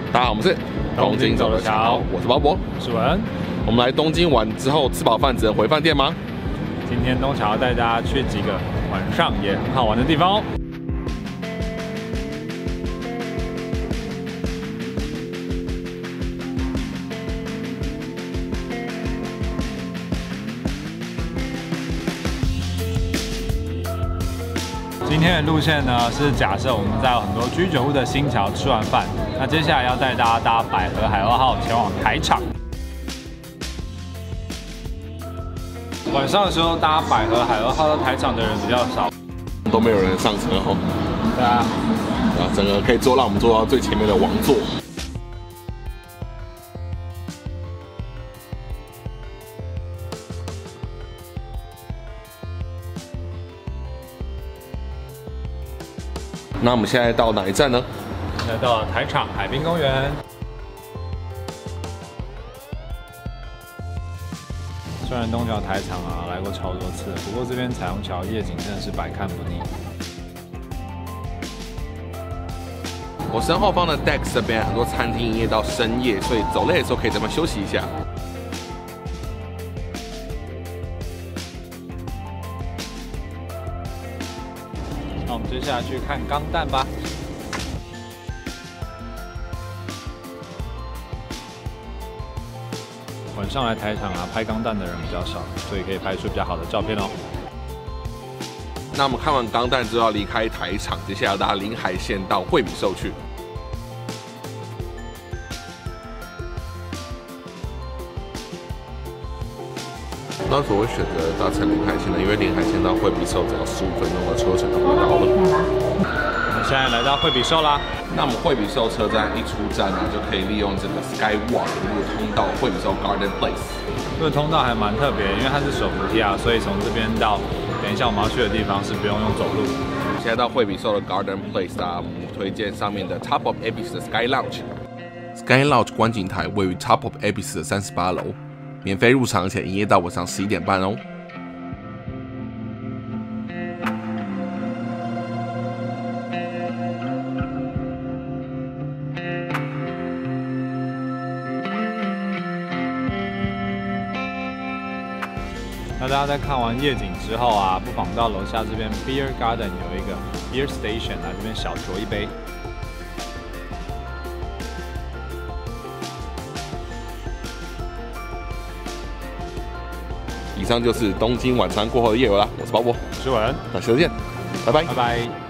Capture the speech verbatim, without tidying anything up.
大家好，我们是东京走的桥， 我是包博， 我是文。 我们来东京玩之后吃饱饭只能回饭店吗？ 今天东桥带大家去几个晚上也很好玩的地方哦。今天的路线呢是假设我们在很多居酒屋的新桥吃完饭，那接下来要带大家搭百合海鸥号前往台场。晚上的时候搭百合海鸥号到台场的人比较少， 都没有人上车哦。 对啊， 然后整个可以坐让我们坐到最前面的王座。那我们现在到哪一站呢？ 现在到了台场海滨公园。虽然东桥台场啊来过超多次，不过这边彩虹桥夜景真的是百看不腻。 我身后方的 Dex 这边很多餐厅营业到深夜，所以走累的时候可以这边休息一下。 那我们接下来去看钢弹吧。晚上来台场啊，拍钢弹的人比较少，所以可以拍出比较好的照片哦。 那我们看完钢弹之后要离开台场，接下来搭临海线到惠比寿去。那所会选择搭乘临海线呢？因为临海线到惠比寿只要十五分钟的车程就会到了。 我们现在来到惠比寿啦。 那我们惠比寿车站一出站呢、啊，就可以利用这个 Skywalk 一路通到惠比寿 Garden Place。 这个通道还蛮特别，因为它是手扶梯啊，所以从这边到等一下我们要去的地方是不用用走路。 现在到惠比寿的 Garden Place 啊，我们推荐上面的 Top of Abyss 的 Sky Lounge。Sky Lounge 观景台位于 Top of Abyss 的三十八楼，免费入场，且营业到晚上十一点半哦。 那大家在看完夜景之后啊，不妨到楼下这边 Beer Garden 有一个 Beer Station 来这边小酌一杯。 以上就是东京晚餐过后的夜游啦，我是包博， 我是文， 那下次见，拜拜， 拜拜。